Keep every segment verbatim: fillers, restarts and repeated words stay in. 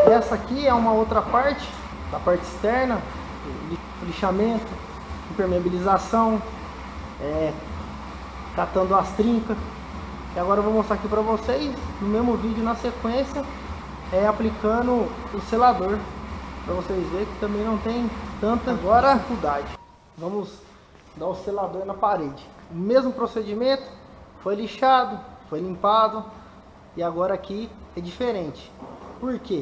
Essa aqui é uma outra parte, da parte externa, lixamento, impermeabilização, é, catando as trincas. E agora eu vou mostrar aqui para vocês, no mesmo vídeo na sequência, é aplicando o selador, para vocês verem que também não tem tanta agora dificuldade. Vamos dar o selador na parede. O mesmo procedimento, foi lixado, foi limpado, e agora aqui é diferente. Por quê?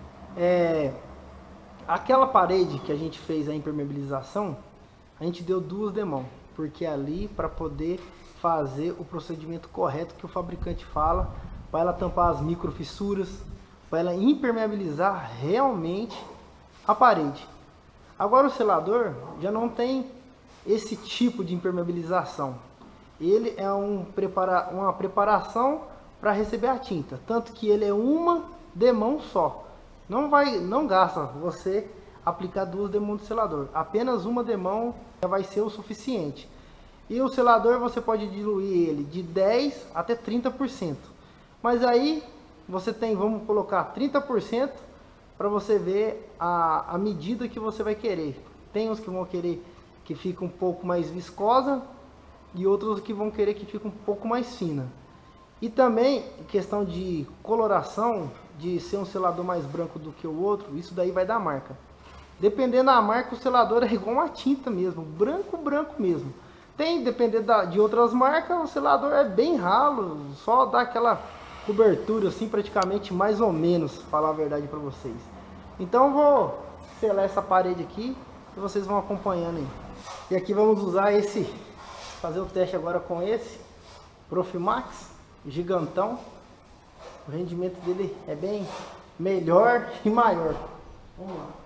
É, aquela parede que a gente fez a impermeabilização, a gente deu duas demãos, porque ali para poder fazer o procedimento correto que o fabricante fala, para ela tampar as micro fissuras, para ela impermeabilizar realmente a parede. Agora o selador já não tem esse tipo de impermeabilização. Ele é um prepara, uma preparação para receber a tinta, tanto que ele é uma demão só. Não vai, não gasta você aplicar duas demãos de selador. Apenas uma demão já vai ser o suficiente. E o selador você pode diluir ele de dez até trinta por cento. Mas aí você tem, vamos colocar trinta por cento para você ver a, a medida que você vai querer. Tem uns que vão querer que fique um pouco mais viscosa e outros que vão querer que fique um pouco mais fina. E também questão de coloração, de ser um selador mais branco do que o outro, isso daí vai dar marca. Dependendo da marca, o selador é igual uma tinta mesmo, branco, branco mesmo. Tem, dependendo da, de outras marcas, o selador é bem ralo, só dá aquela cobertura assim, praticamente mais ou menos, falar a verdade para vocês. Então eu vou selar essa parede aqui e vocês vão acompanhando aí. E aqui vamos usar esse, fazer o teste agora com esse Profimax gigantão. O rendimento dele é bem melhor e maior. Vamos lá.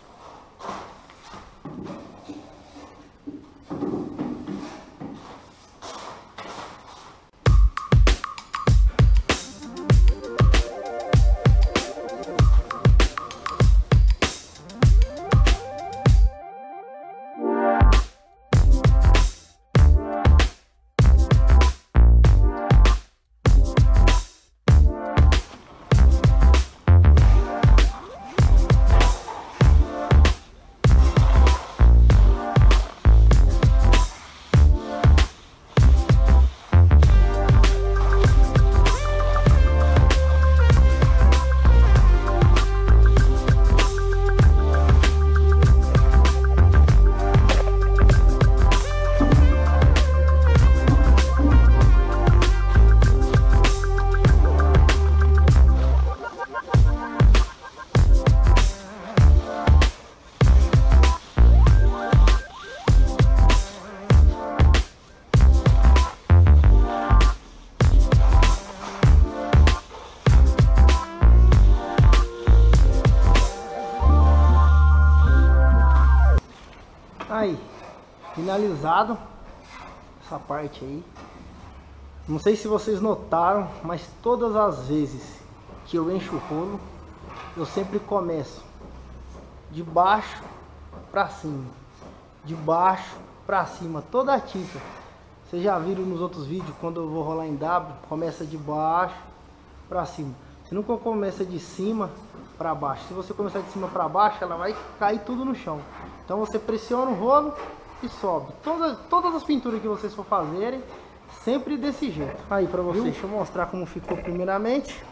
Aí, finalizado essa parte aí. Não sei se vocês notaram, mas todas as vezes que eu encho o rolo, eu sempre começo de baixo para cima, de baixo para cima, toda a tinta. Vocês já viram nos outros vídeos, quando eu vou rolar em W, começa de baixo para cima. Você nunca começa de cima para baixo. Se você começar de cima para baixo, ela vai cair tudo no chão. Então você pressiona o rolo e sobe. Todas, todas as pinturas que vocês for fazerem, sempre desse jeito. Aí para vocês, deixa eu mostrar como ficou primeiramente.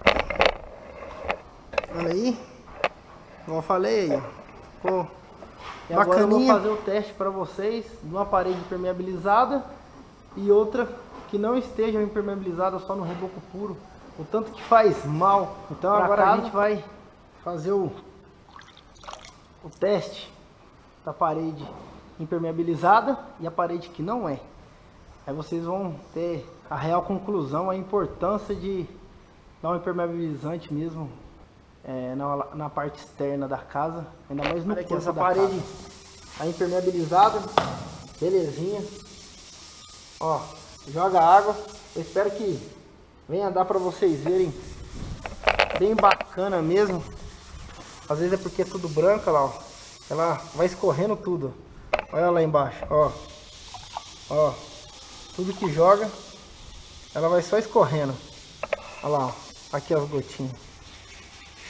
Olha aí. Como eu falei aí, ficou e agora eu vou fazer o teste para vocês de uma parede impermeabilizada e outra que não esteja impermeabilizada, só no reboco puro. O tanto que faz mal. Então agora casa. a gente vai fazer o, o teste da parede impermeabilizada e a parede que não é. Aí vocês vão ter a real conclusão, a importância de dar um impermeabilizante mesmo é, na, na parte externa da casa, ainda mais no corpo essa da parede casa. A impermeabilizada, belezinha. Ó, joga água. Eu espero que venha dar para vocês verem, bem bacana mesmo. Às vezes é porque é tudo branco, lá, ó. Ela vai escorrendo tudo. Olha lá embaixo, ó. Ó. Tudo que joga, ela vai só escorrendo. Olha lá, ó. Aqui as gotinhas.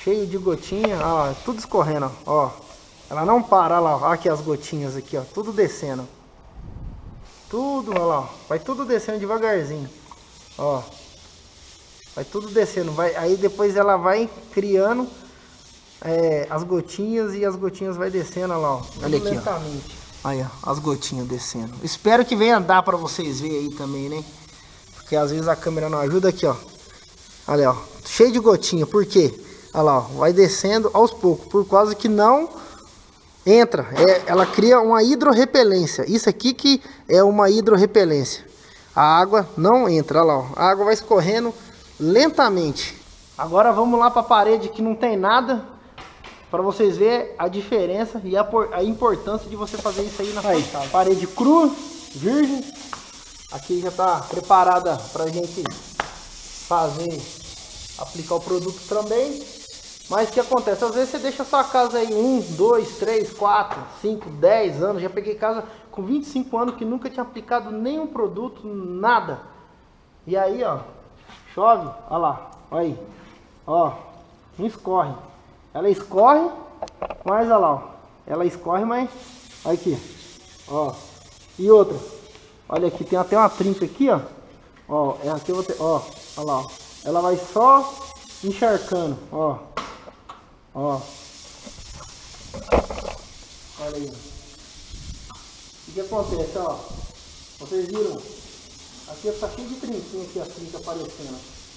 cheio de gotinha, ó, tudo escorrendo, ó. Ela não para, lá, ó, aqui as gotinhas aqui, ó, tudo descendo. Tudo, olha lá, ó, vai tudo descendo devagarzinho, ó. Vai tudo descendo, vai, aí depois ela vai criando é, as gotinhas e as gotinhas vai descendo, olha lá, ó. Olha aqui, ó. Aí, ó, as gotinhas descendo. Espero que venha dar pra vocês verem aí também, né? Porque às vezes a câmera não ajuda aqui, ó. Olha, ó, cheio de gotinha, por quê? Olha lá, ó, vai descendo aos poucos, por causa que não entra, é, ela cria uma hidrorrepelência. Isso aqui que é uma hidrorrepelência. A água não entra, olha lá, ó, a água vai escorrendo lentamente. Agora vamos lá para a parede que não tem nada, para vocês verem a diferença e a, a importância de você fazer isso aí na sua casa. Parede crua, virgem, aqui já está preparada para a gente fazer, aplicar o produto também. Mas o que acontece? Às vezes você deixa a sua casa aí um, dois, três, quatro, cinco, dez anos. Já peguei casa com vinte e cinco anos que nunca tinha aplicado nenhum produto, nada. E aí, ó, chove, ó lá, ó aí, ó, não escorre. Ela escorre, mas ó lá, ó, ela escorre, mas olha aqui, ó. E outra, olha aqui, tem até uma trinca aqui, ó. Ó, é aqui eu vou ter, ó, ó lá, ó. Ela vai só encharcando, ó. Ó. Olha aí. O que acontece, ó? Vocês viram? Aqui tá cheio de trinquinha aqui, a trinca aparecendo.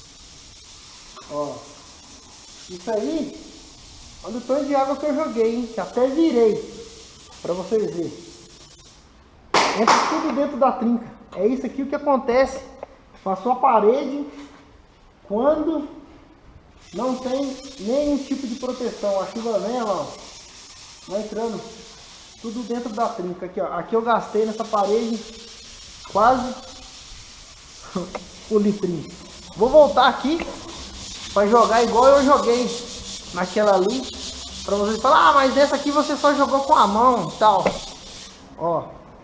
Ó. Isso aí, olha o tanto de água que eu joguei, hein? Que até virei. Pra vocês verem. Entra tudo dentro da trinca. É isso aqui o que acontece com a sua parede quando não tem nenhum tipo de proteção. A chuva vem, ó, vai entrando tudo dentro da trinca. Aqui, ó. Aqui eu gastei nessa parede quase o litrinho. Vou voltar aqui para jogar igual eu joguei naquela ali, para vocês falar, ah, mas dessa aqui você só jogou com a mão e tal. Ó.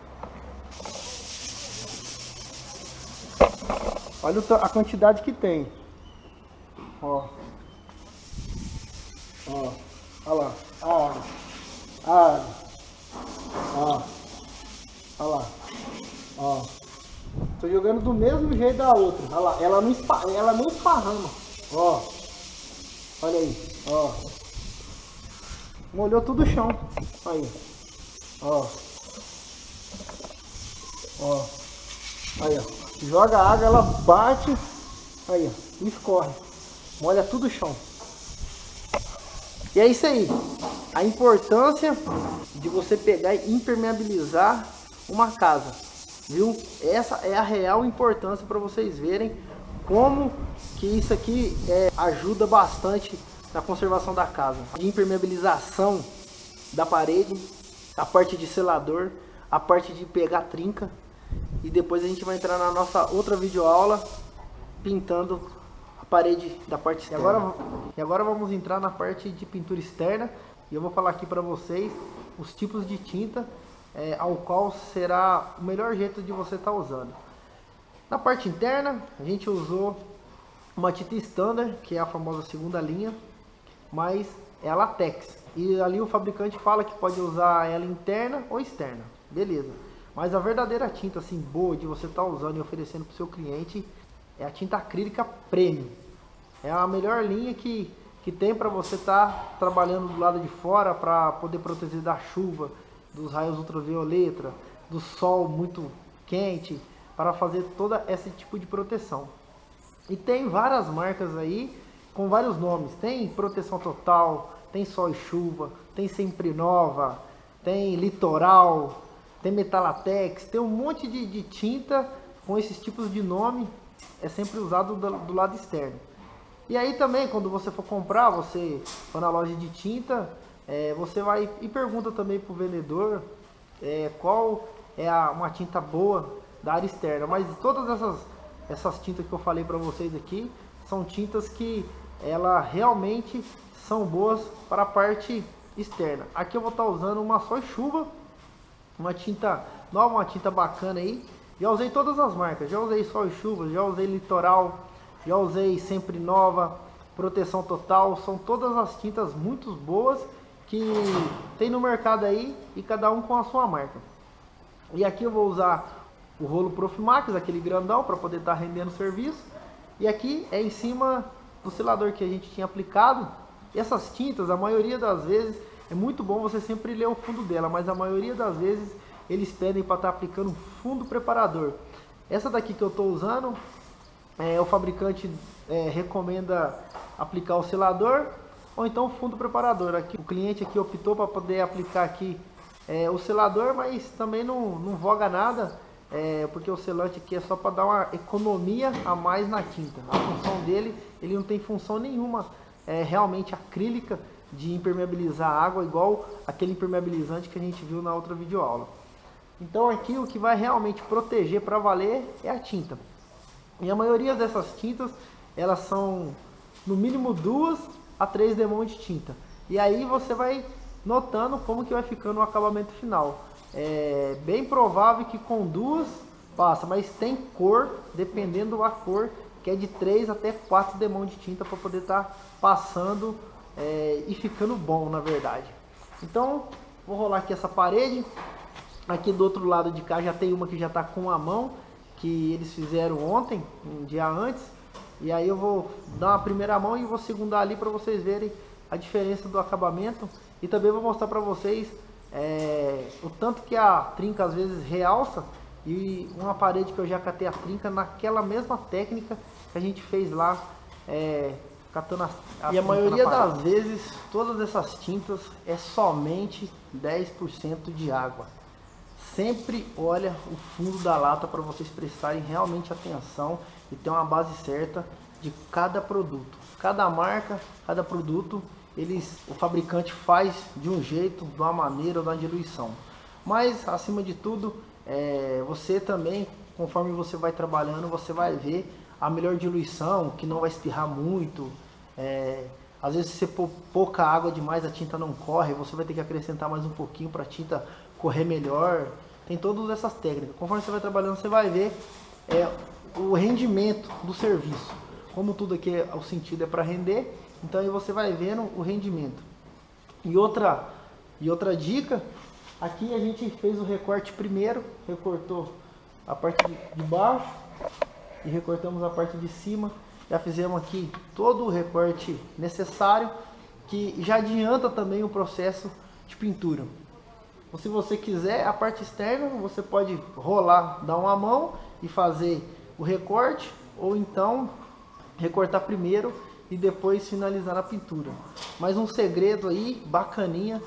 Olha a quantidade que tem. Ó. Ó, olha lá, ó, ó, ó, olha lá, ó, tô jogando do mesmo jeito da outra, olha lá, ela não espa, ela nem esparrama, ó, olha aí, ó, molhou tudo o chão, aí, ó, ó, aí, ó, joga a água, ela bate, aí, ó, escorre, molha tudo o chão. E é isso aí, a importância de você pegar e impermeabilizar uma casa, viu? Essa é a real importância para vocês verem como que isso aqui é, ajuda bastante na conservação da casa. De impermeabilização da parede, a parte de selador, a parte de pegar trinca, e depois a gente vai entrar na nossa outra videoaula pintando parede da parte externa. E agora, e agora vamos entrar na parte de pintura externa e eu vou falar aqui para vocês os tipos de tinta é, ao qual será o melhor jeito de você estar tá usando. Na parte interna a gente usou uma tinta standard, que é a famosa segunda linha, mas é a latex, e ali o fabricante fala que pode usar ela interna ou externa, beleza, mas a verdadeira tinta assim boa de você estar tá usando e oferecendo para o seu cliente é a tinta acrílica premium. É a melhor linha que, que tem para você estar tá trabalhando do lado de fora, para poder proteger da chuva, dos raios ultravioleta, do sol muito quente, para fazer todo esse tipo de proteção. E tem várias marcas aí com vários nomes. Tem Proteção Total, tem Sol e Chuva, tem Sempre Nova, tem Litoral, tem Metalatex, tem um monte de, de tinta com esses tipos de nome. É sempre usado do, do lado externo. E aí também, quando você for comprar, você for na loja de tinta, é, você vai e pergunta também para o vendedor é, qual é a, uma tinta boa da área externa. Mas todas essas, essas tintas que eu falei para vocês aqui, são tintas que ela realmente são boas para a parte externa. Aqui eu vou estar usando uma Sol e Chuva, uma tinta nova, uma tinta bacana aí. Já usei todas as marcas, já usei Sol e Chuva, já usei Litoral, já usei Sempre Nova, proteção total, são todas as tintas muito boas que tem no mercado aí e cada um com a sua marca. E aqui eu vou usar o rolo Profimax, aquele grandão, para poder estar rendendo o serviço. E aqui é em cima do selador que a gente tinha aplicado. E essas tintas, a maioria das vezes, é muito bom você sempre ler o fundo dela, mas a maioria das vezes eles pedem para estar aplicando fundo preparador. Essa daqui que eu estou usando, é, o fabricante é, recomenda aplicar o selador ou então o fundo preparador. Aqui, o cliente aqui optou para poder aplicar aqui é, o selador, mas também não, não voga nada, é, porque o selante aqui é só para dar uma economia a mais na tinta. A função dele, ele não tem função nenhuma é, realmente acrílica de impermeabilizar a água, igual aquele impermeabilizante que a gente viu na outra videoaula. Então aqui o que vai realmente proteger para valer é a tinta. E a maioria dessas tintas, elas são no mínimo duas a três demãos de tinta. E aí você vai notando como que vai ficando o acabamento final. É bem provável que com duas passa, mas tem cor, dependendo da cor, que é de três até quatro demãos de tinta para poder estar tá passando é, e ficando bom, na verdade. Então, vou rolar aqui essa parede. Aqui do outro lado de cá já tem uma que já está com a mão, que eles fizeram ontem, um dia antes. E aí eu vou dar uma primeira mão e vou segundar ali para vocês verem a diferença do acabamento. E também vou mostrar para vocês é, o tanto que a trinca às vezes realça. E uma parede que eu já catei a trinca naquela mesma técnica que a gente fez lá, é, catando a, a E a maioria das vezes, todas essas tintas é somente dez por cento de água. Sempre olha o fundo da lata para vocês prestarem realmente atenção e ter uma base certa de cada produto. Cada marca, cada produto, eles, o fabricante faz de um jeito, de uma maneira, de uma diluição. Mas, acima de tudo, é, você também, conforme você vai trabalhando, você vai ver a melhor diluição, que não vai espirrar muito. É, às vezes, se você pôr pouca água demais, a tinta não corre, você vai ter que acrescentar mais um pouquinho para a tinta correr melhor. Tem todas essas técnicas. Conforme você vai trabalhando, você vai ver é, o rendimento do serviço. Como tudo aqui, o sentido é para render, então aí você vai vendo o rendimento. E outra, e outra dica, aqui a gente fez o recorte primeiro, recortou a parte de baixo e recortamos a parte de cima. Já fizemos aqui todo o recorte necessário, que já adianta também o processo de pintura. Ou se você quiser a parte externa, você pode rolar, dar uma mão e fazer o recorte, ou então recortar primeiro e depois finalizar a pintura. Mas um segredo aí, bacaninha,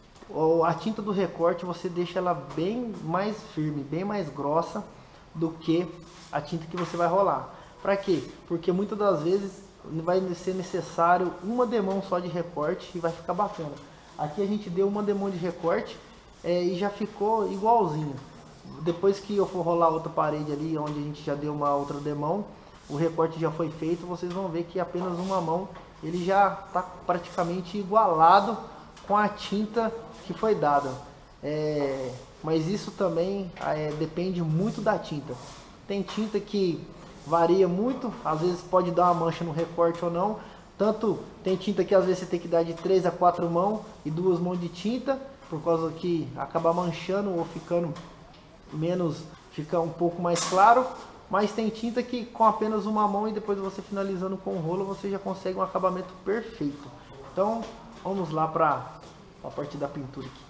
a tinta do recorte você deixa ela bem mais firme, bem mais grossa do que a tinta que você vai rolar. Para quê? Porque muitas das vezes vai ser necessário uma demão só de recorte e vai ficar bacana. Aqui a gente deu uma demão de recorte é, e já ficou igualzinho. Depois que eu for rolar outra parede ali, onde a gente já deu uma outra demão, o recorte já foi feito, vocês vão ver que apenas uma mão ele já está praticamente igualado com a tinta que foi dada. É, mas isso também é, depende muito da tinta. Tem tinta que varia muito, às vezes pode dar uma mancha no recorte ou não. Tanto tem tinta que às vezes você tem que dar de três a quatro mãos e duas mãos de tinta, por causa que acaba manchando ou ficando menos, fica um pouco mais claro. Mas tem tinta que com apenas uma mão e depois você finalizando com o rolo, você já consegue um acabamento perfeito. Então vamos lá para a parte da pintura aqui.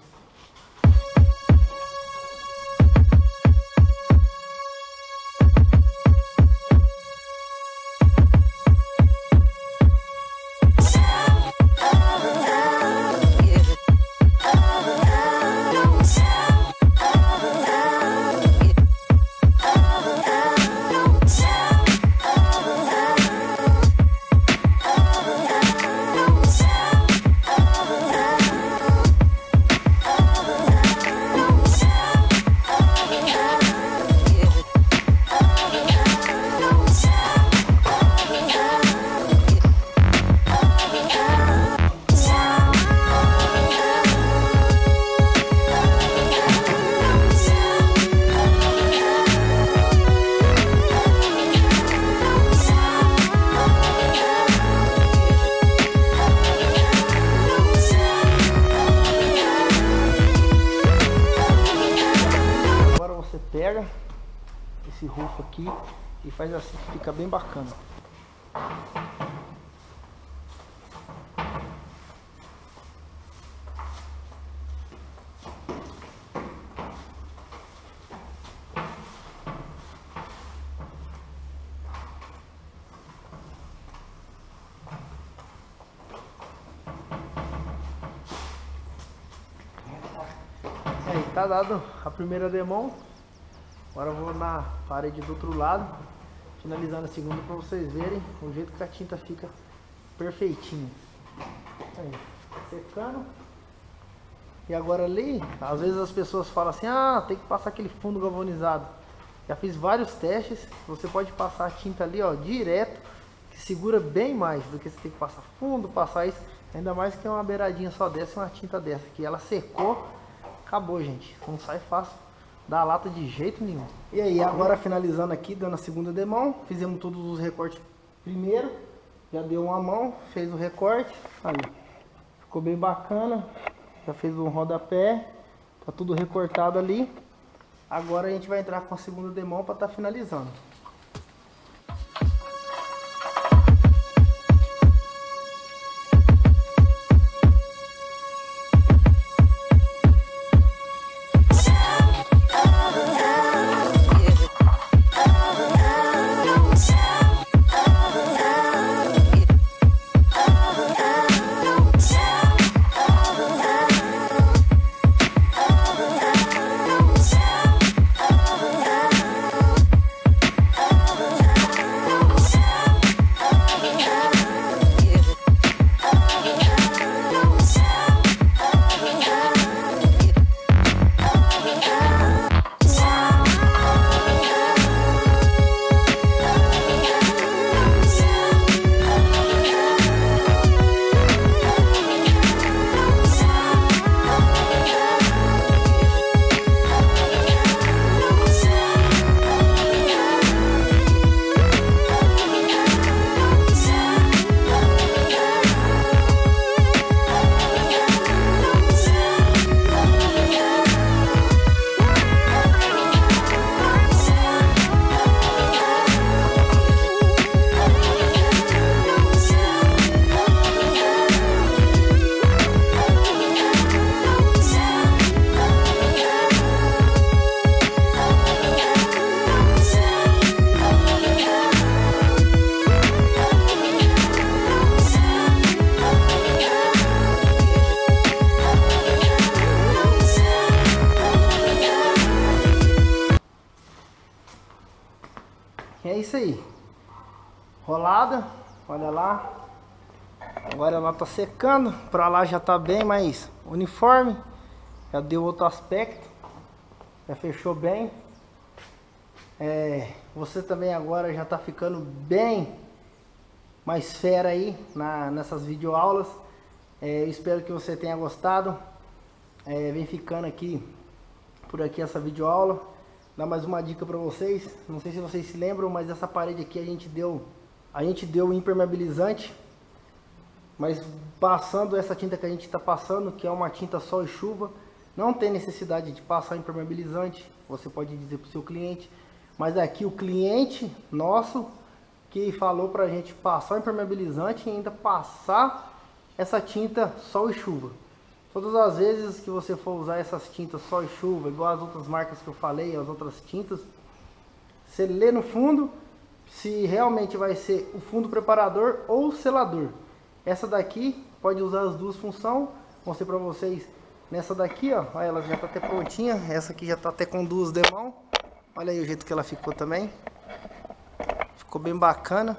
aqui e faz assim que fica bem bacana. Aí, tá dado a primeira demão. Agora eu vou na parede do outro lado, finalizando a segunda para vocês verem o jeito que a tinta fica perfeitinha. Aí, secando. E agora ali, às vezes as pessoas falam assim, ah, tem que passar aquele fundo galvanizado. Já fiz vários testes, você pode passar a tinta ali, ó, direto, que segura bem mais do que você tem que passar fundo, passar isso. Ainda mais que é uma beiradinha só dessa e uma tinta dessa, que ela secou, acabou, gente. Não sai fácil da lata de jeito nenhum. E aí, agora finalizando aqui, dando a segunda demão, fizemos todos os recortes primeiro, já deu uma mão, fez o recorte, aí, ficou bem bacana, já fez um rodapé, tá tudo recortado ali. Agora a gente vai entrar com a segunda demão para estar tá finalizando. É isso aí, rolada, olha lá, agora ela tá secando, pra lá já tá bem mais uniforme, já deu outro aspecto, já fechou bem, é, você também agora já tá ficando bem mais fera aí na, nessas videoaulas, é, eu espero que você tenha gostado, é, vem ficando aqui, por aqui essa videoaula. Dar mais uma dica para vocês, não sei se vocês se lembram, mas essa parede aqui a gente deu a gente deu impermeabilizante, mas passando essa tinta que a gente está passando, que é uma tinta sol e chuva, não tem necessidade de passar impermeabilizante, você pode dizer para o seu cliente, mas aqui o cliente nosso que falou para a gente passar o impermeabilizante e ainda passar essa tinta sol e chuva. Todas as vezes que você for usar essas tintas sol e chuva, igual as outras marcas que eu falei, as outras tintas, você lê no fundo se realmente vai ser o fundo preparador ou o selador. Essa daqui pode usar as duas funções. Mostrei para vocês nessa daqui, ó, olha, ela já tá até prontinha. Essa aqui já tá até com duas demãos. Olha aí o jeito que ela ficou também. Ficou bem bacana.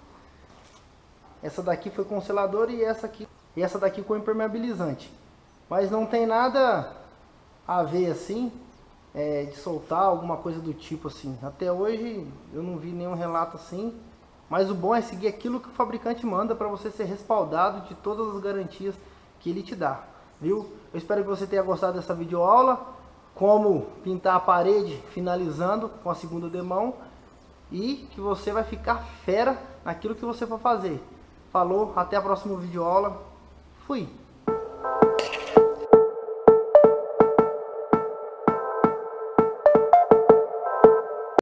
Essa daqui foi com selador e essa aqui, e essa daqui com impermeabilizante. Mas não tem nada a ver assim, é, de soltar alguma coisa do tipo assim. Até hoje eu não vi nenhum relato assim. Mas o bom é seguir aquilo que o fabricante manda para você ser respaldado de todas as garantias que ele te dá, viu? Eu espero que você tenha gostado dessa videoaula. Como pintar a parede finalizando com a segunda demão. E que você vai ficar fera naquilo que você for fazer. Falou, até a próxima videoaula. Fui!